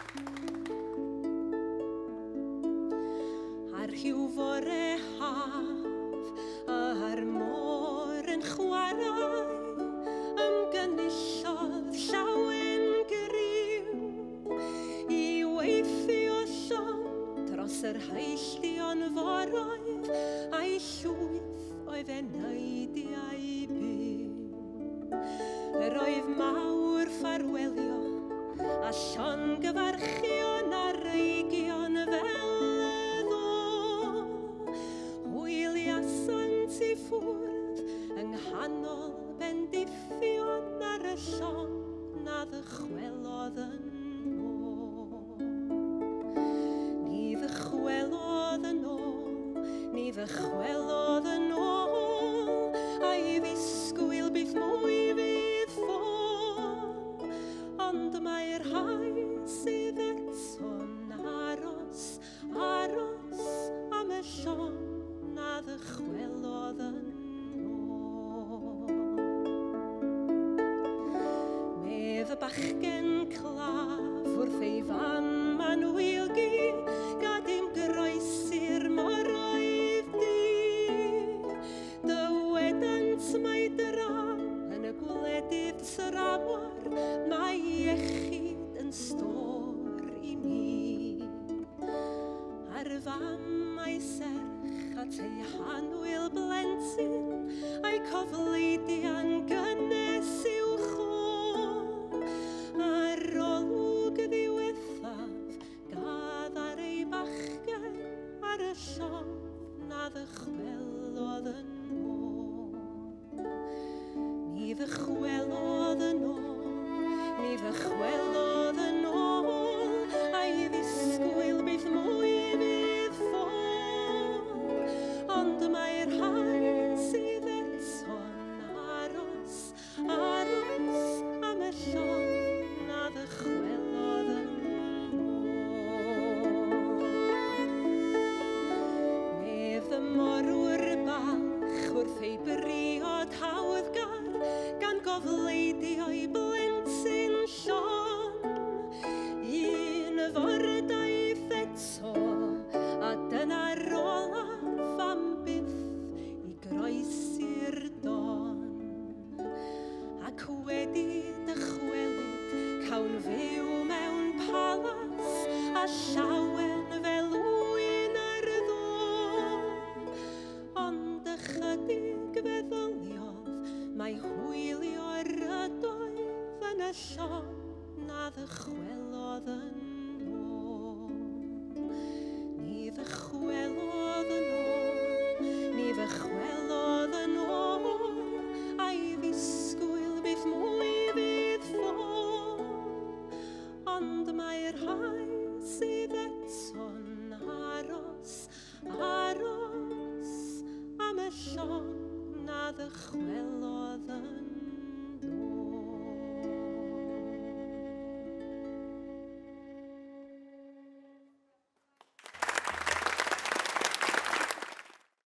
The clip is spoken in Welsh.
Ar hiw fore haf, ar môr yn chwarae, ymgynullodd llawen gryw, I weithio llond dros yr hailldion foroedd, a'i llwyth oedd e'n neidiau byw. Yr oedd mawr ffarwelio, a llongyfarchion a reigion fel y ddo. Hwyliasant I ffwrdd yng nghanol bendithion ar y llon a ddychwelodd yn ôl. Ni ddychwelodd yn ôl, ni ddychwelodd yn ôl, a'i ddisgwyl bydd mwy fydd ffôl. Ond mae'r rhai sydd eto'n aros, aros am y llon a ddychwelodd yn ôl. Medd y bachgen claf wrth ei fan ma'n wilgi, gad i'm groesi'r mor oedd di. Dywedant mae dra yn y gwledydd trawar, mae iechyd yn stor I mi. Ar fam a'i serch at ei hanwyl blentyn, a'i cofleidiau'n gynnes i'w chôl. Ar olwg ddiwethaf gath ar ei bachgen ar y llon a ddychwelodd yn ôl. Ni ddychwelodd yn ôl, ni ddychwelodd yn ôl, a'i ddisgwyl bydd mwy fydd ffôl. Ond mae'r rhai sydd eto'n aros, aros am y llon a ddychwelodd yn ôl. Medd y morwr bach wrth ei briod hawddgar, gan gofleidio'i blentyn llon. Un fordaeth eto, a dyna'r olaf am byth I groesi'r don. Ac wedi dychwelyd cawn fyw mewn palas, a llawen fel wyn ar ddo. Ond ychydig feddyliodd, mae hwylio'r ydoedd yn y llon a ddychwelodd yn